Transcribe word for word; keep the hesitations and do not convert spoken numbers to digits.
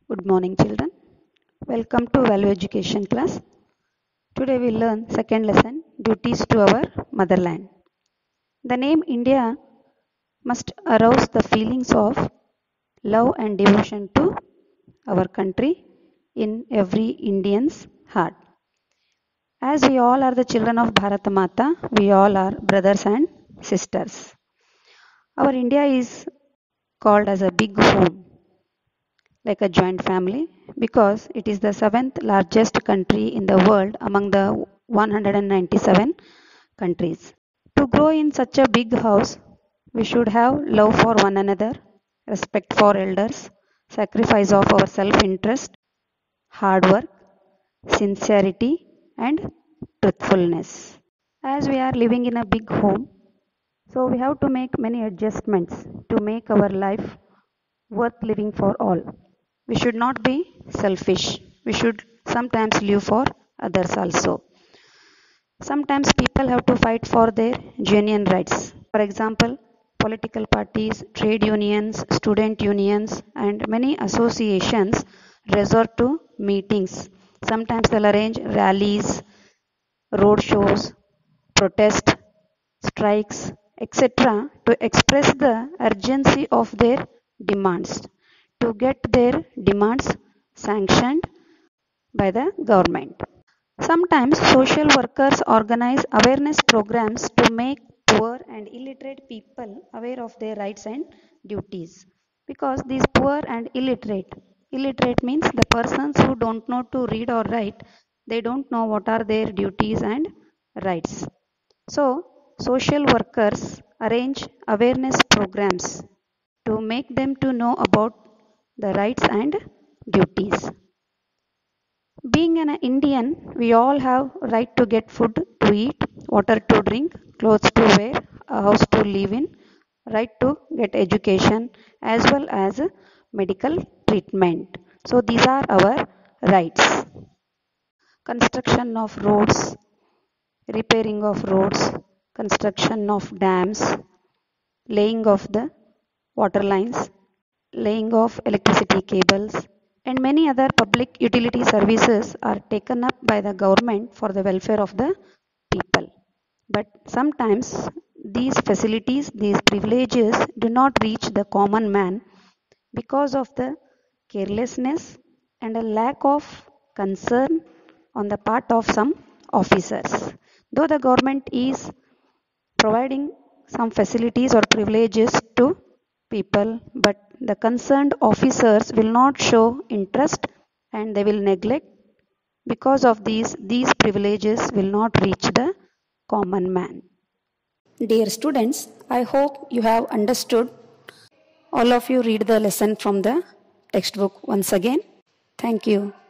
Good morning, children. Welcome to Value Education class. Today we learn second lesson, duties to our motherland. The name India must arouse the feelings of love and devotion to our country in every Indian's heart. As we all are the children of Bharata Mata, we all are brothers and sisters. Our India is called as a big home, like a joint family, because it is the seventh largest country in the world among the one hundred ninety-seven countries. To grow in such a big house, we should have love for one another, respect for elders, sacrifice of our self interest, hard work, sincerity, and truthfulness. As we are living in a big home, so we have to make many adjustments to make our life worth living for all. We should not be selfish. We should sometimes live for others also. Sometimes people have to fight for their genuine rights. For example, political parties, trade unions, student unions, and many associations resort to meetings. Sometimes they'll arrange rallies, road shows, protest, strikes, et cetera to express the urgency of their demands, to get their demands sanctioned by the government. Sometimes social workers organize awareness programs to make poor and illiterate people aware of their rights and duties. Because these poor and illiterate, illiterate means the persons who don't know to read or write, they don't know what are their duties and rights. So, social workers arrange awareness programs to make them to know about the rights and duties. Being an Indian, we all have right to get food to eat, water to drink, clothes to wear, a house to live in, right to get education as well as medical treatment. So these are our rights. Construction of roads, repairing of roads, construction of dams, laying of the water lines, laying of electricity cables, and many other public utility services are taken up by the government for the welfare of the people. But sometimes these facilities, these privileges do not reach the common man because of the carelessness and a lack of concern on the part of some officers. Though the government is providing some facilities or privileges to people, but the concerned officers will not show interest and they will neglect. Because of these, these privileges will not reach the common man. Dear students, I hope you have understood. All of you read the lesson from the textbook once again. Thank you.